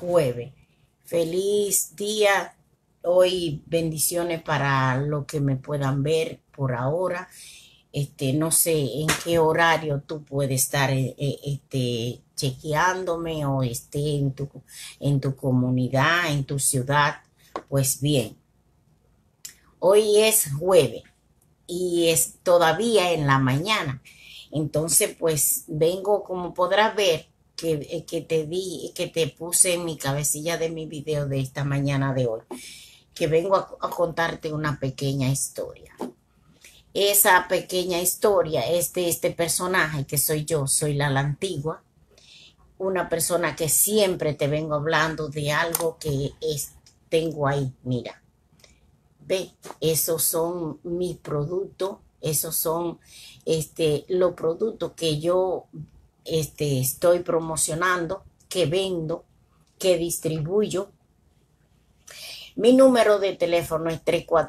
jueves. Feliz día. Hoy bendiciones para los que me puedan ver por ahora. No sé en qué horario tú puedes estar chequeándome o esté en tu comunidad, en tu ciudad. Pues bien, hoy es jueves y es todavía en la mañana. Entonces, pues vengo, como podrás ver, que te puse en mi cabecilla de mi video de esta mañana de hoy, que vengo a contarte una pequeña historia. Esa pequeña historia es de este personaje que soy yo, soy la antigua, una persona que siempre te vengo hablando de algo tengo ahí, mira. Ve, esos son mis productos, esos son los productos que yo estoy promocionando, que vendo, que distribuyo. Mi número de teléfono es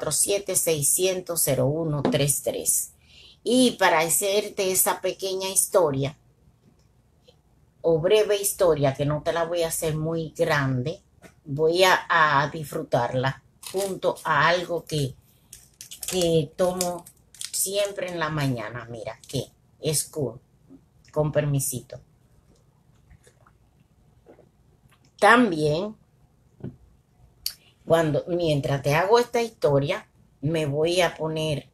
347-600-0133. Y para hacerte esa pequeña historia, o breve historia, que no te la voy a hacer muy grande, voy a disfrutarla junto a algo que tomo siempre en la mañana. Mira, que es cool, con permisito. También, mientras te hago esta historia, me voy a poner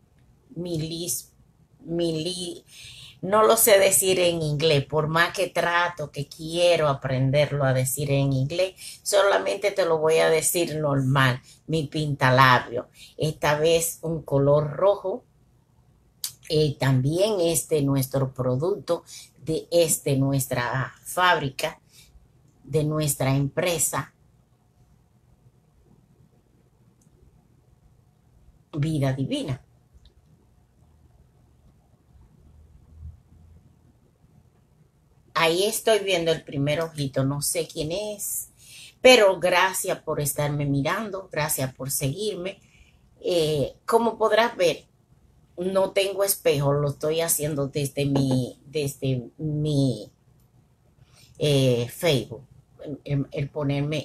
no lo sé decir en inglés, por más que trato, que quiero aprenderlo a decir en inglés, solamente te lo voy a decir normal, mi pintalabio. Esta vez un color rojo. También nuestro producto, de nuestra fábrica, de nuestra empresa, Vida Divina. Ahí estoy viendo el primer ojito, no sé quién es, pero gracias por estarme mirando, gracias por seguirme. Como podrás ver, no tengo espejo, lo estoy haciendo desde mi Facebook, el ponerme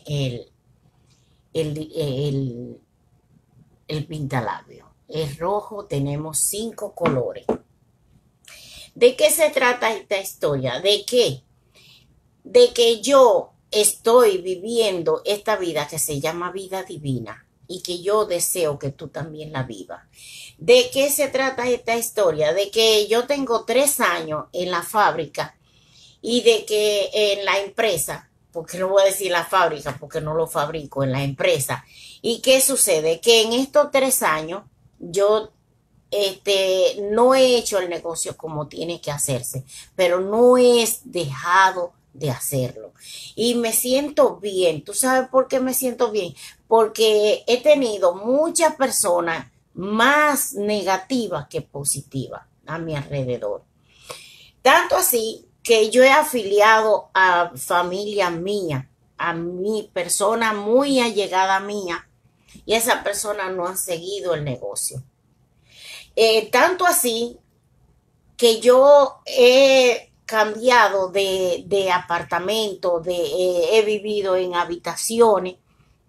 el, el pintalabio. Es rojo, tenemos 5 colores. ¿De qué se trata esta historia? ¿De qué? De que yo estoy viviendo esta vida que se llama vida divina y que yo deseo que tú también la vivas. ¿De qué se trata esta historia? De que yo tengo 3 años en la fábrica y de que en la empresa, porque no voy a decir la fábrica porque no lo fabrico, en la empresa. ¿Y qué sucede? Que en estos 3 años yo no he hecho el negocio como tiene que hacerse, pero no es dejado de hacerlo. Y me siento bien. ¿Tú sabes por qué me siento bien? Porque he tenido muchas personas más negativas que positivas a mi alrededor. Tanto así que yo he afiliado a familia mía, a mi persona muy allegada mía, y esa persona no ha seguido el negocio. Tanto así que yo he cambiado de apartamento, he vivido en habitaciones.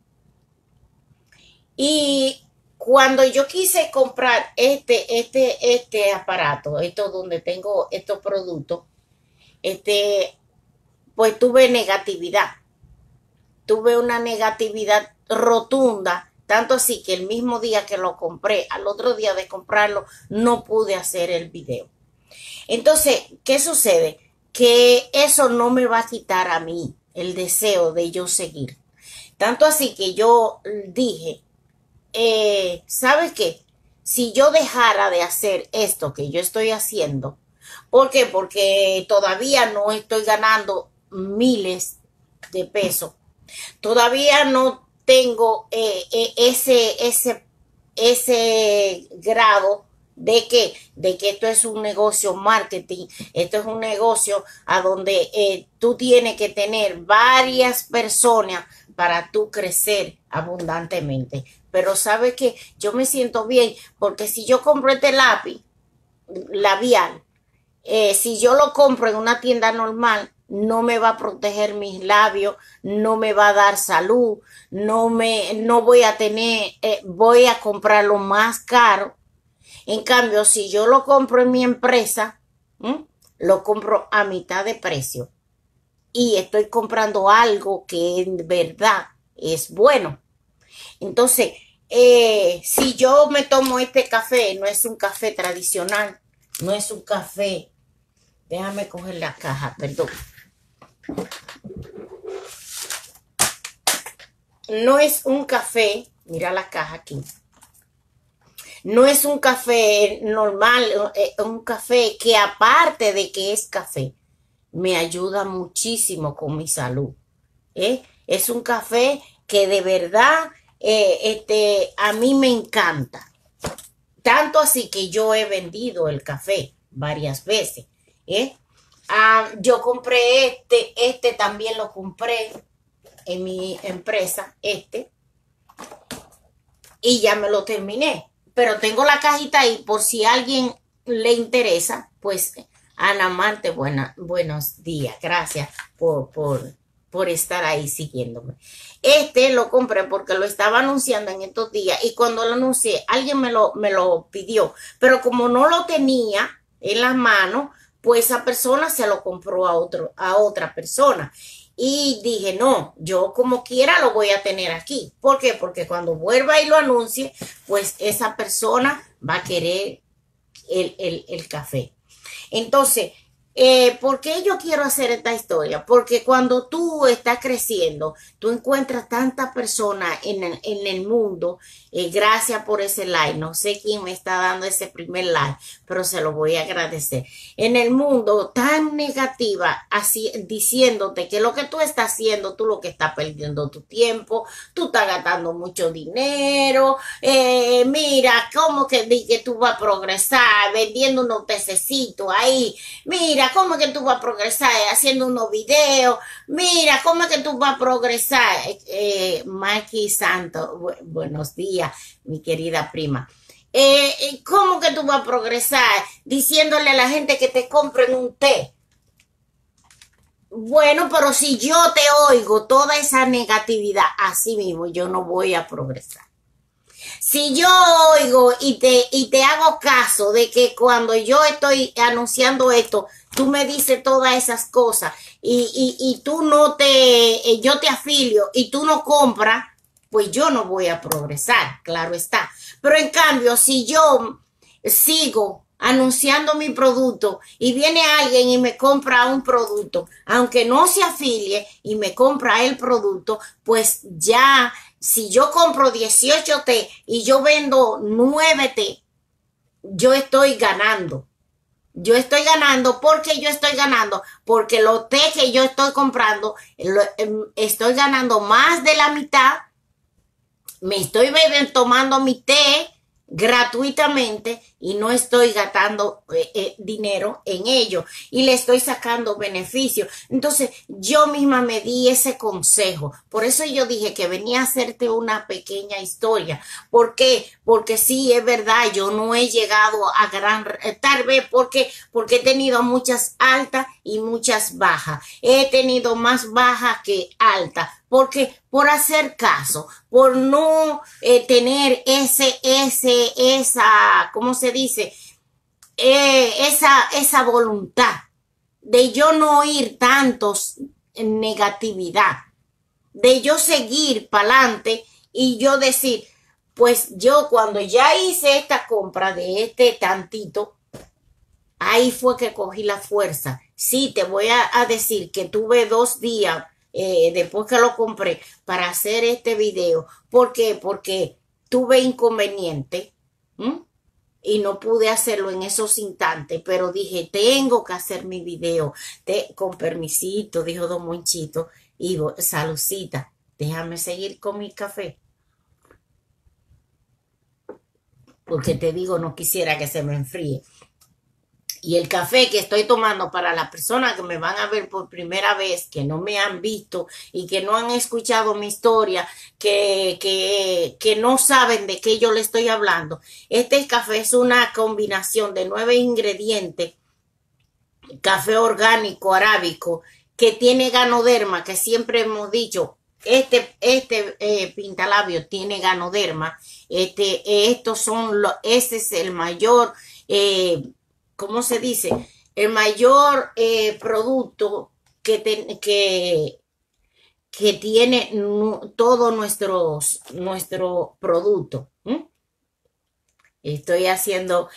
Y cuando yo quise comprar este aparato, esto donde tengo estos productos, pues tuve negatividad. Tuve una negatividad rotunda, tanto así que el mismo día que lo compré, al otro día de comprarlo, no pude hacer el video. Entonces, ¿qué sucede? Que eso no me va a quitar a mí el deseo de yo seguir. Tanto así que yo dije, ¿sabes qué? Si yo dejara de hacer esto que yo estoy haciendo, ¿por qué? Porque todavía no estoy ganando miles de pesos. Todavía no tengo ese grado de que esto es un negocio marketing, esto es un negocio a donde tú tienes que tener varias personas para tú crecer abundantemente. Pero sabes que yo me siento bien porque si yo compro este lápiz labial, si yo lo compro en una tienda normal, no me va a proteger mis labios, no me va a dar salud, no voy a tener, voy a comprarlo más caro. En cambio, si yo lo compro en mi empresa, lo compro a mitad de precio y estoy comprando algo que en verdad es bueno. Entonces, si yo me tomo este café, no es un café tradicional, no es un café. Déjame coger la caja, perdón. No es un café, mira la caja aquí. No es un café normal, un café que aparte de que es café, me ayuda muchísimo con mi salud. Es un café que de verdad a mí me encanta. Tanto así que yo he vendido el café varias veces. Yo compré este también lo compré en mi empresa, y ya me lo terminé. Pero tengo la cajita ahí por si a alguien le interesa, pues Ana Marte, buenos días, gracias por estar ahí siguiéndome. Lo compré porque lo estaba anunciando en estos días y cuando lo anuncié, alguien me lo pidió, pero como no lo tenía en las manos, pues esa persona se lo compró a otra persona. Y dije, no, yo como quiera lo voy a tener aquí. ¿Por qué? Porque cuando vuelva y lo anuncie, pues esa persona va a querer el café. Entonces, ¿por qué yo quiero hacer esta historia? Porque cuando tú estás creciendo, tú encuentras tantas personas en el mundo. Gracias por ese like. No sé quién me está dando ese primer like, pero se lo voy a agradecer. En el mundo tan negativa, así diciéndote que lo que tú estás haciendo, tú lo que estás perdiendo tu tiempo, tú estás gastando mucho dinero. Mira, ¿cómo que tú vas a progresar vendiendo unos pececitos ahí? Mira, ¿cómo es que tú vas a progresar haciendo unos videos? Mira, ¿cómo es que tú vas a progresar? Mikey Santos, buenos días, mi querida prima. ¿Cómo que tú vas a progresar diciéndole a la gente que te compren un té? Bueno, pero si yo te oigo toda esa negatividad, así mismo yo no voy a progresar. Si yo oigo y te hago caso de que cuando yo estoy anunciando esto, tú me dices todas esas cosas y tú yo te afilio y tú no compras, pues yo no voy a progresar, claro está. Pero en cambio, si yo sigo anunciando mi producto y viene alguien y me compra un producto, aunque no se afilie y me compra el producto, pues ya, si yo compro 18 té y yo vendo 9 té, yo estoy ganando. Yo estoy ganando porque yo estoy ganando, porque los té que yo estoy comprando, estoy ganando más de la mitad, me estoy tomando mi té gratuitamente y no estoy gastando dinero en ello y le estoy sacando beneficio. Entonces yo misma me di ese consejo. Por eso yo dije que venía a hacerte una pequeña historia. ¿Por qué? Porque sí, es verdad, yo no he llegado a tal vez porque he tenido muchas altas y muchas bajas. He tenido más bajas que altas. Porque por hacer caso, por no tener ¿cómo se dice? Esa voluntad de yo no ir tantos en negatividad, de yo seguir para adelante y yo decir, pues yo cuando ya hice esta compra de este tantito, ahí fue que cogí la fuerza. Sí, te voy a decir que tuve 2 días después que lo compré para hacer este video. ¿Por qué? Porque tuve inconveniente y no pude hacerlo en esos instantes, pero dije, tengo que hacer mi video con permisito, dijo Don Monchito, y saludcita, déjame seguir con mi café. Porque te digo, no quisiera que se me enfríe. Y el café que estoy tomando para las personas que me van a ver por primera vez, que no me han visto y que no han escuchado mi historia, que no saben de qué yo le estoy hablando. Este café es una combinación de 9 ingredientes, café orgánico arábico que tiene ganoderma, que siempre hemos dicho, pintalabio tiene ganoderma, estos son los, ese es el mayor, ¿cómo se dice? El mayor producto que tiene todo nuestro producto. Estoy haciendo,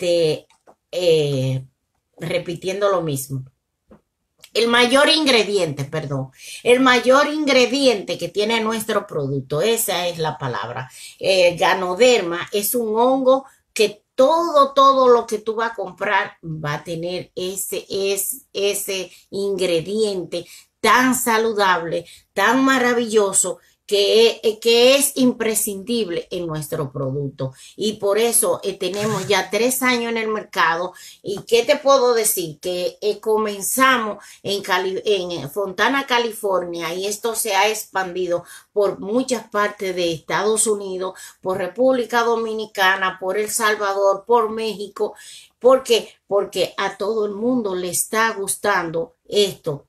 repitiendo lo mismo. El mayor ingrediente, perdón, el mayor ingrediente que tiene nuestro producto, esa es la palabra. Ganoderma es un hongo que todo lo que tú vas a comprar va a tener ese ingrediente tan saludable, tan maravilloso, que es imprescindible en nuestro producto. Y por eso tenemos ya 3 años en el mercado. ¿Y qué te puedo decir? Que comenzamos en Fontana, California, y esto se ha expandido por muchas partes de Estados Unidos, por República Dominicana, por El Salvador, por México. ¿Por qué? Porque a todo el mundo le está gustando esto.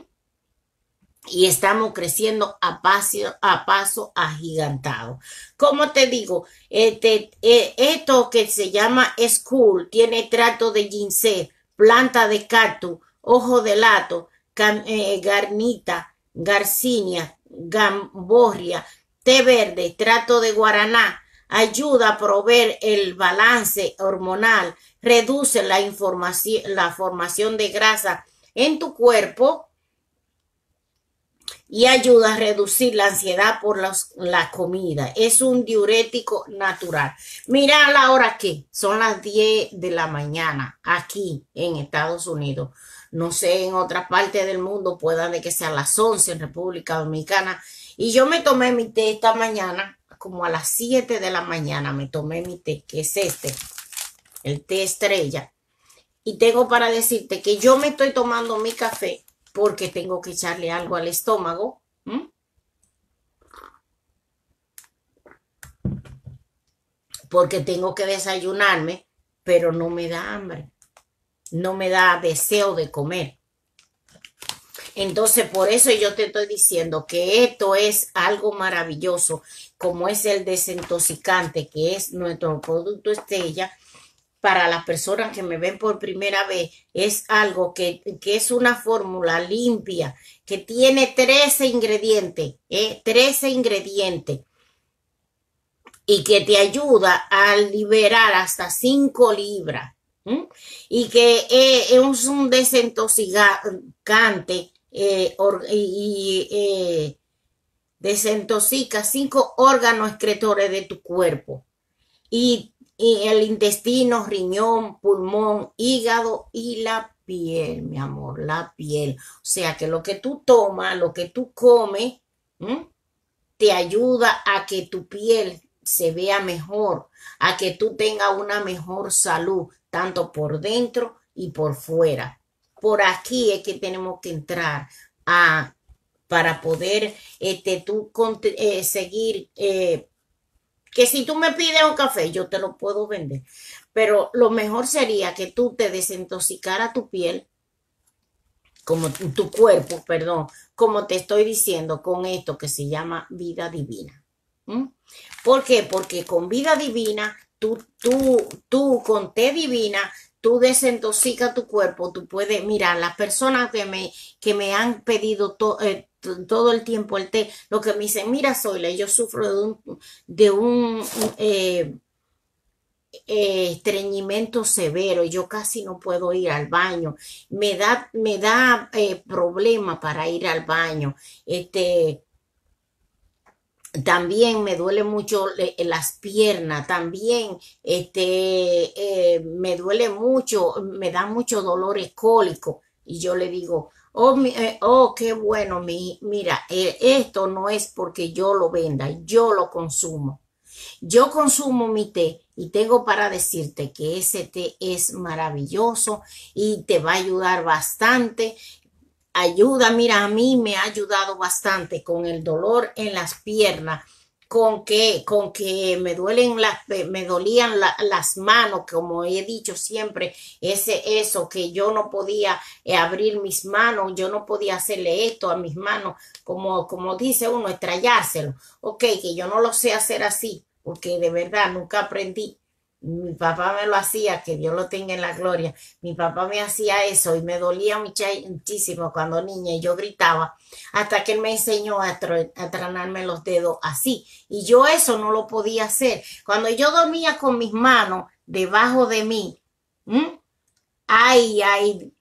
Y estamos creciendo a paso agigantado. Como te digo, esto que se llama School tiene extracto de ginseng, planta de cactus, ojo de lato, garnita, garcinia, gamborria, té verde, extracto de guaraná, ayuda a proveer el balance hormonal, reduce la formación de grasa en tu cuerpo, y ayuda a reducir la ansiedad por la comida. Es un diurético natural. Mira la hora que son las 10 de la mañana aquí en Estados Unidos. No sé, en otra parte del mundo puedan de que sean las 11 en República Dominicana. Y yo me tomé mi té esta mañana, como a las 7 de la mañana me tomé mi té, que es el té estrella. Y tengo para decirte que yo me estoy tomando mi café porque tengo que echarle algo al estómago. Porque tengo que desayunarme, pero no me da hambre. No me da deseo de comer. Entonces, por eso yo te estoy diciendo que esto es algo maravilloso, como es el desintoxicante, que es nuestro producto estrella. Para las personas que me ven por primera vez, es algo que es una fórmula limpia, que tiene 13 ingredientes, 13 ingredientes, y que te ayuda a liberar hasta 5 libras, y que es un desintoxicante, desintoxica 5 órganos excretores de tu cuerpo, y el intestino, riñón, pulmón, hígado y la piel, mi amor, la piel. O sea que lo que tú tomas, lo que tú comes, te ayuda a que tu piel se vea mejor, a que tú tengas una mejor salud, tanto por dentro y por fuera. Por aquí es que tenemos que entrar para poder seguir. Que si tú me pides un café, yo te lo puedo vender. Pero lo mejor sería que tú te desintoxicara tu piel, como tu cuerpo, perdón, como te estoy diciendo con esto que se llama vida divina. ¿Por qué? Porque con vida divina, tú con té divina, tú desintoxicas tu cuerpo. Tú puedes, mira, las personas que me han pedido todo el tiempo el té, lo que me dicen, mira, Zoila, yo sufro de un estreñimiento severo, yo casi no puedo ir al baño, me da problema para ir al baño, también me duele mucho las piernas, también me duele mucho, me da mucho dolores cólicos. Y yo le digo, qué bueno, mira, esto no es porque yo lo venda, yo lo consumo. Yo consumo mi té y tengo para decirte que ese té es maravilloso y te va a ayudar bastante. Ayuda, mira, a mí me ha ayudado bastante con el dolor en las piernas, con que me dolían las manos, como he dicho siempre, eso, que yo no podía abrir mis manos, yo no podía hacerle esto a mis manos, como dice uno, estrellárselo. Ok, que yo no lo sé hacer así, porque de verdad nunca aprendí. Mi papá me lo hacía, que Dios lo tenga en la gloria. Mi papá me hacía eso y me dolía muchísimo cuando niña y yo gritaba hasta que él me enseñó a tronarme los dedos así. Y yo eso no lo podía hacer. Cuando yo dormía con mis manos debajo de mí, ¿m? Ay, ay,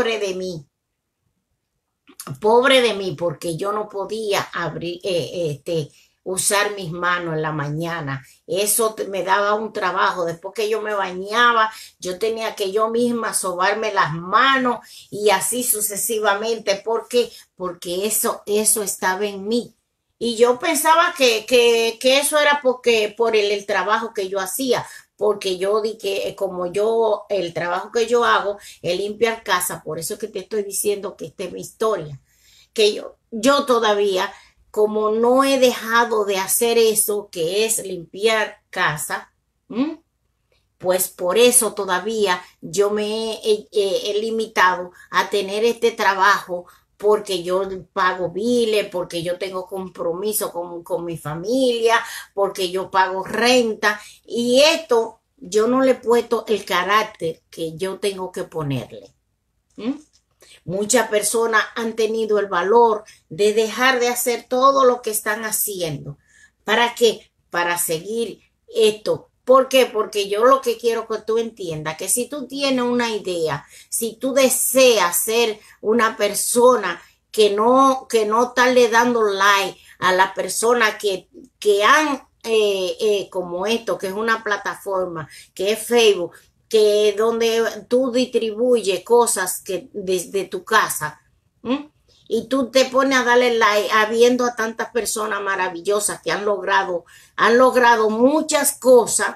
pobre de mí, porque yo no podía abrir, usar mis manos en la mañana. Eso me daba un trabajo. Después que yo me bañaba, yo tenía que yo misma sobarme las manos y así sucesivamente. ¿Por qué? Porque eso estaba en mí. Y yo pensaba que eso era por el trabajo que yo hacía, porque yo di que como yo, el trabajo que yo hago es limpiar casa, por eso es que te estoy diciendo que esta es mi historia, que yo todavía, como no he dejado de hacer eso, que es limpiar casa, ¿m? Pues por eso todavía yo me he limitado a tener este trabajo porque yo pago biles, porque yo tengo compromiso con mi familia, porque yo pago renta y esto yo no le he puesto el carácter que yo tengo que ponerle. ¿Mm? Muchas personas han tenido el valor de dejar de hacer todo lo que están haciendo. ¿Para qué? Para seguir esto. ¿Por qué? Porque yo lo que quiero que tú entiendas, que si tú tienes una idea, si tú deseas ser una persona que no estarle dando like a las personas que han como esto, que es una plataforma, que es Facebook, que donde tú distribuyes cosas que desde tu casa, ¿m? Y tú te pones a darle like viendo a tantas personas maravillosas que han logrado muchas cosas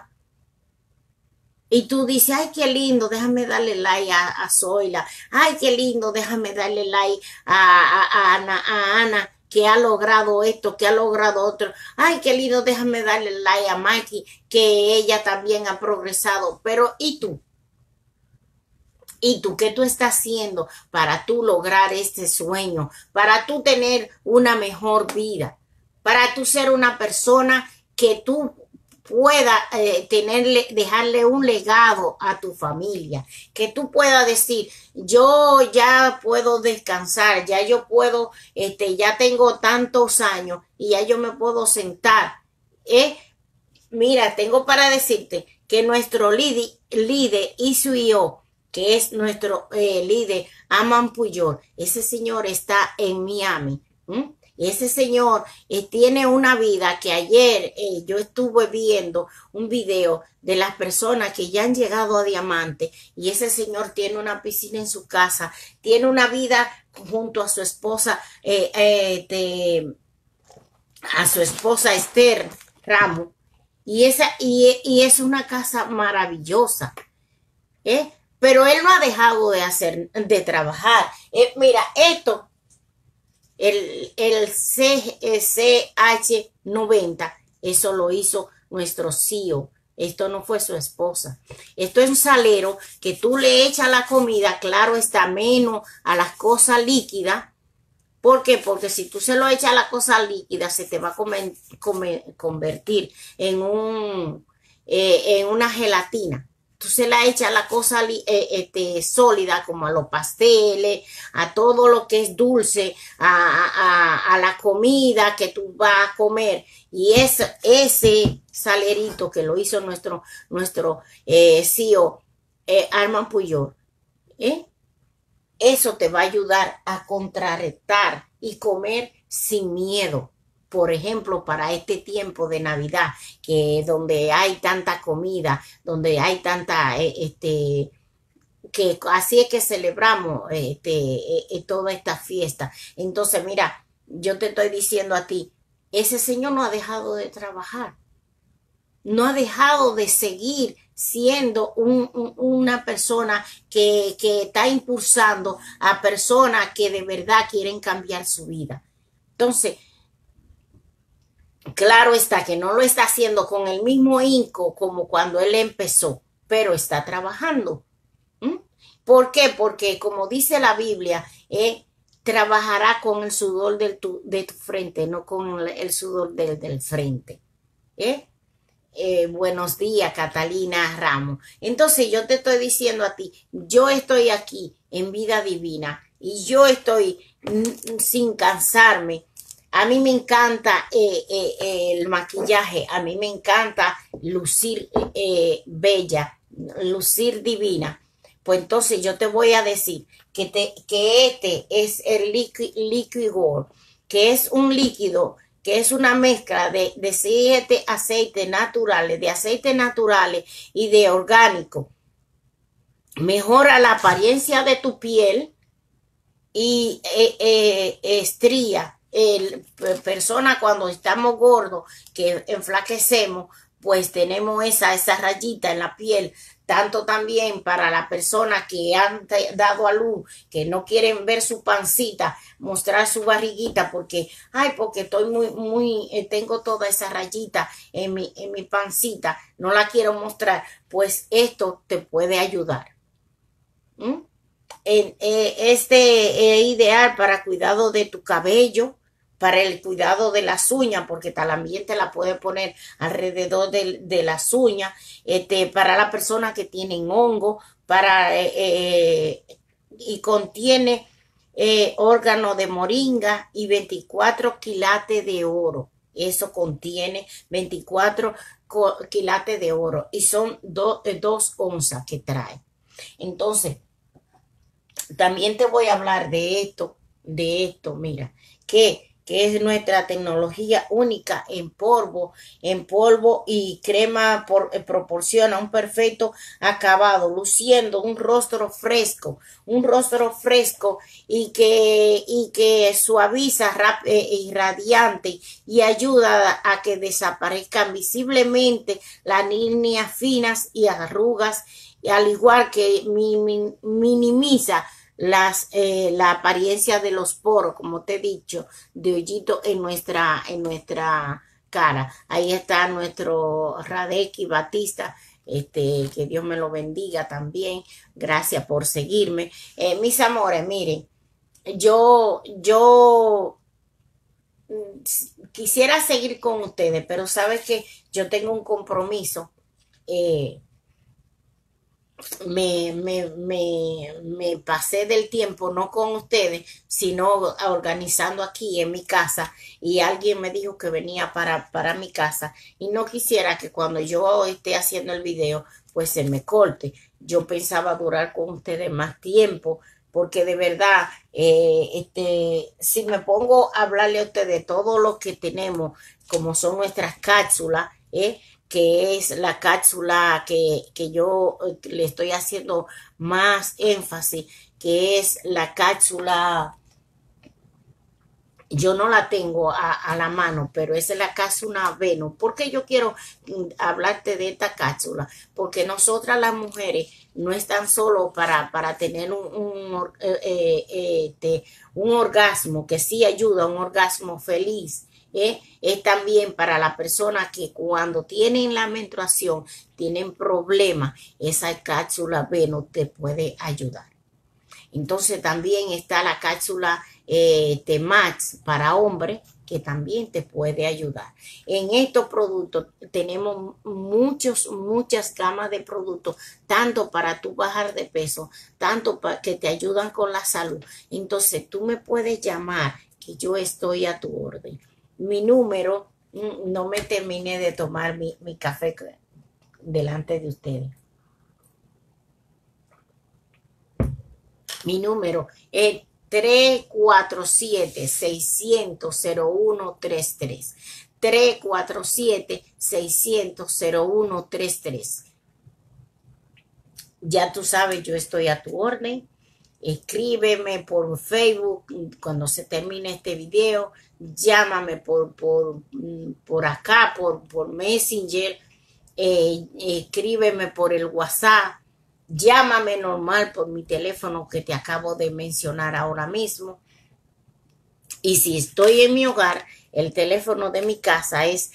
y tú dices, ay, qué lindo, déjame darle like a Zoila, ay, qué lindo, déjame darle like a Ana, que ha logrado esto, que ha logrado otro, ay, qué lindo, déjame darle like a Mikey, que ella también ha progresado, pero ¿y tú? ¿Y tú qué tú estás haciendo para tú lograr este sueño? Para tú tener una mejor vida. Para tú ser una persona que tú pueda dejarle un legado a tu familia. Que tú puedas decir, yo ya puedo descansar, ya yo puedo, ya tengo tantos años y ya yo me puedo sentar. Mira, tengo para decirte que nuestro líder ISUIO, que es nuestro líder Aman Puyol, ese señor está en Miami. ¿M? Y ese señor tiene una vida que ayer yo estuve viendo un video de las personas que ya han llegado a Diamante y ese señor tiene una piscina en su casa, tiene una vida junto a su esposa, a su esposa Esther Ramos y es una casa maravillosa, ¿eh? Pero él no ha dejado de trabajar. Mira, esto, el CH90, eso lo hizo nuestro CEO. Esto no fue su esposa. Esto es un salero que tú le echas la comida, claro, está menos a las cosas líquidas. ¿Por qué? Porque si tú se lo echas a la cosa líquida, se te va a convertir en una gelatina. Tú se la echas a la cosa sólida, como a los pasteles, a todo lo que es dulce, a la comida que tú vas a comer. Y ese salerito que lo hizo nuestro CEO, Armand Puyol, eso te va a ayudar a contrarrestar y comer sin miedo. Por ejemplo, para este tiempo de Navidad, que donde hay tanta comida, donde hay tanta, que así es que celebramos toda esta fiesta. Entonces, mira, yo te estoy diciendo a ti, ese señor no ha dejado de trabajar, no ha dejado de seguir siendo una persona que está impulsando a personas que de verdad quieren cambiar su vida. Entonces, Claro está que no lo está haciendo con el mismo ahínco como cuando él empezó, pero está trabajando. ¿Mm? ¿Por qué? Porque como dice la Biblia, trabajará con el sudor de tu frente, no con el sudor del frente. ¿Eh? Buenos días, Catalina Ramos. Entonces yo te estoy diciendo a ti, yo estoy aquí en vida divina y yo estoy sin cansarme. A mí me encanta el maquillaje, a mí me encanta lucir bella, lucir divina. Pues entonces yo te voy a decir que este es el Liquid Gold, que es un líquido que es una mezcla de 7 aceites naturales y de orgánico. Mejora la apariencia de tu piel y estría. Persona cuando estamos gordos, que enflaquecemos, pues tenemos esa rayita en la piel. Tanto también para las personas que han dado a luz, que no quieren ver su pancita, mostrar su barriguita, porque estoy tengo toda esa rayita en mi pancita, no la quiero mostrar, pues esto te puede ayudar. ¿Mm? Este es ideal para cuidado de tu cabello, para el cuidado de las uñas, porque también te la puedes poner alrededor de las uñas, para la persona que tienen hongo, y contiene órgano de moringa y 24 quilates de oro. Eso contiene 24 quilates de oro y son 2 onzas que trae. Entonces, también te voy a hablar de esto, mira, que es nuestra tecnología única en polvo y crema proporciona un perfecto acabado, luciendo un rostro fresco y que suaviza y radiante y ayuda a que desaparezcan visiblemente las líneas finas y arrugas, y al igual que minimiza la apariencia de los poros, como te he dicho, de hoyito en nuestra cara. Ahí está nuestro Radeki Batista. Que Dios me lo bendiga también. Gracias por seguirme. Mis amores, miren, yo quisiera seguir con ustedes, pero sabes que yo tengo un compromiso. eh, me pasé del tiempo, no con ustedes, sino organizando aquí en mi casa, y alguien me dijo que venía para mi casa y no quisiera que cuando yo esté haciendo el video pues se me corte. Yo pensaba durar con ustedes más tiempo porque de verdad, si me pongo a hablarle a ustedes de todo lo que tenemos, como son nuestras cápsulas, que es la cápsula que yo le estoy haciendo más énfasis, que es la cápsula, yo no la tengo a la mano, pero es la cápsula Venus. ¿Por qué yo quiero hablarte de esta cápsula? Porque nosotras las mujeres no están solo para tener un orgasmo, que sí ayuda a un orgasmo feliz. Es también para la persona que cuando tienen la menstruación, tienen problemas, esa cápsula Venus te puede ayudar. Entonces también está la cápsula T-Max para hombres, que también te puede ayudar. En estos productos tenemos muchas gamas de productos, tanto para tu bajar de peso, tanto para que te ayudan con la salud. Entonces tú me puedes llamar, que yo estoy a tu orden. Mi número, no me terminé de tomar mi café delante de ustedes. Mi número es 347-600-0133. 347-600-0133. Ya tú sabes, yo estoy a tu orden. Escríbeme por Facebook cuando se termine este video. Llámame por acá, por Messenger. Escríbeme por el WhatsApp. Llámame normal por mi teléfono que te acabo de mencionar ahora mismo. Y si estoy en mi hogar, El teléfono de mi casa es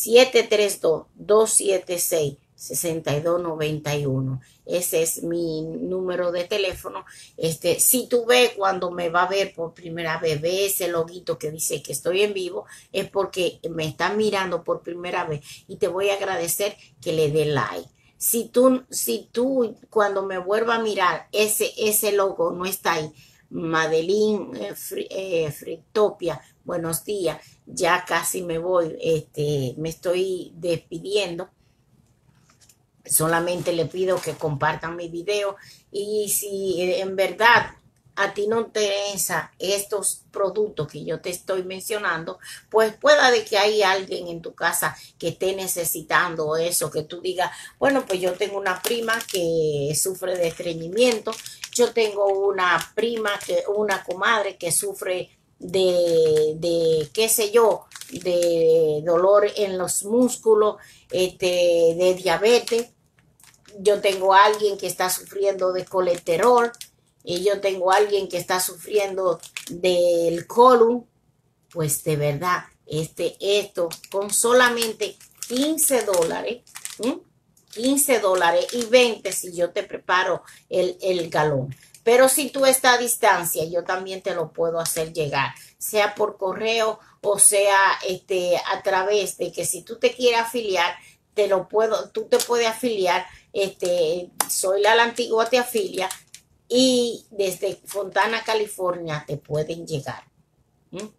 732-276-6291. Ese es mi número de teléfono. Si tú ves cuando me va a ver por primera vez, ve ese loguito que dice que estoy en vivo, es porque me están mirando por primera vez y te voy a agradecer que le dé like. Si tú cuando me vuelva a mirar, ese logo no está ahí, Madeline Fritopia, buenos días, ya casi me voy, me estoy despidiendo. Solamente le pido que compartan mi video y si en verdad a ti no te interesa estos productos que yo te estoy mencionando, pues pueda de que hay alguien en tu casa que esté necesitando eso, que tú digas, bueno, pues yo tengo una prima que sufre de estreñimiento, yo tengo una comadre que sufre qué sé yo, de dolor en los músculos, de diabetes. Yo tengo a alguien que está sufriendo de colesterol y yo tengo a alguien que está sufriendo del colon. Pues de verdad, esto con solamente $15, ¿m? $15 y 20 si yo te preparo el galón. Pero si tú estás a distancia, yo también te lo puedo hacer llegar, sea por correo o sea a través de que si tú te quieres afiliar, tú te puedes afiliar, soy la antigua te afilia y desde Fontana, California te pueden llegar. ¿Mm?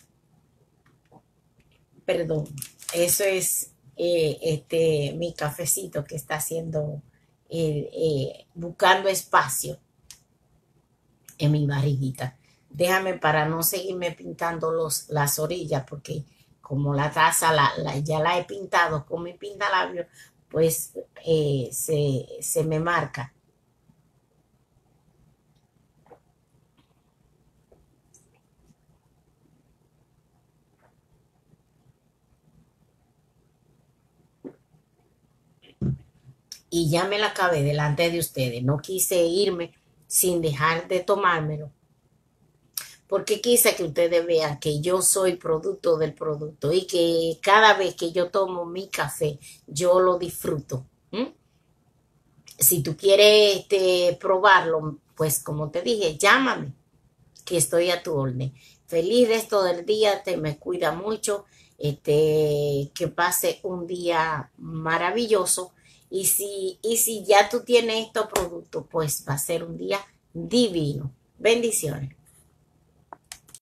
Perdón, eso es mi cafecito que está haciendo, buscando espacio en mi barriguita. Déjame para no seguirme pintando las orillas, porque como la taza ya la he pintado con mi pintalabio, pues se me marca. Y ya me la acabé delante de ustedes. No quise irme sin dejar de tomármelo, porque quise que ustedes vean que yo soy producto del producto y que cada vez que yo tomo mi café, yo lo disfruto. ¿Mm? Si tú quieres probarlo, pues como te dije, llámame, que estoy a tu orden. Feliz resto del día, te me cuida mucho, que pase un día maravilloso. Y si ya tú tienes estos productos, pues va a ser un día divino. Bendiciones.